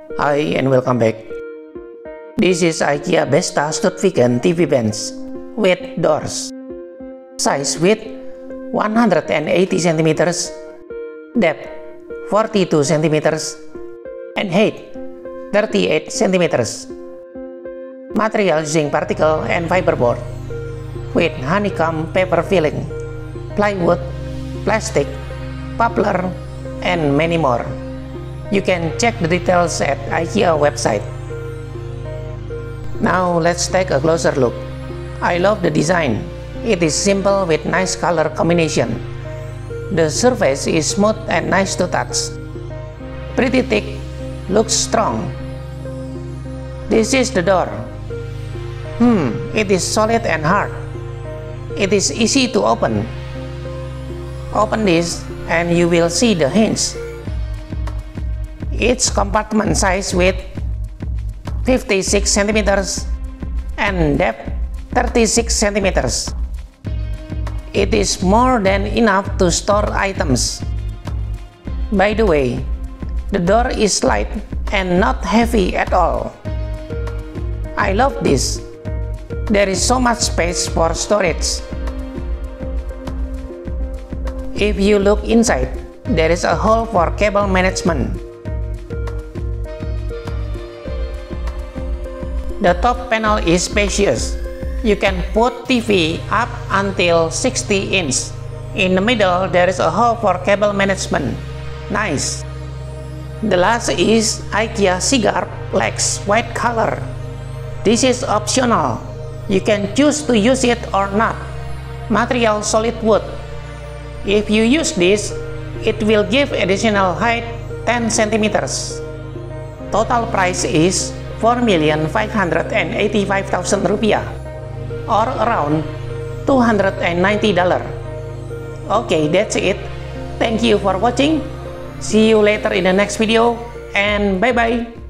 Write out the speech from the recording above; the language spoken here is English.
Hi and welcome back. This is IKEA Besta Studviken TV bench with doors. Size width 180 cm, depth 42 cm, and height 38 cm. Material using particle and fiberboard with honeycomb paper filling, plywood, plastic, poplar, and many more. You can check the details at IKEA website. Now let's take a closer look. I love the design. It is simple with nice color combination. The surface is smooth and nice to touch. Pretty thick, looks strong. This is the door. It is solid and hard. It is easy to open. Open this and you will see the hinge. Each compartment size width 56 cm and depth 36 cm. It is more than enough to store items. By the way, the door is light and not heavy at all. I love this. There is so much space for storage. If you look inside, there is a hole for cable management. The top panel is spacious. You can put TV up until 60 inch. In the middle, there is a hole for cable management. Nice. The last is IKEA Cigar Flex white color. This is optional. You can choose to use it or not. Material solid wood. If you use this, it will give additional height 10 cm. Total price is Rp4.585.000 or around $290. Okay, that's it. Thank you for watching. See you later in the next video and bye bye.